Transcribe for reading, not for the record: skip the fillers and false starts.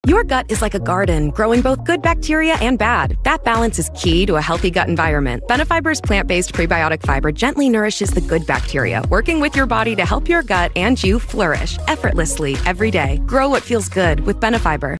Your gut is like a garden, growing both good bacteria and bad. That balance is key to a healthy gut environment. Benefiber's plant-based prebiotic fiber gently nourishes the good bacteria, working with your body to help your gut and you flourish effortlessly every day. Grow what feels good with Benefiber.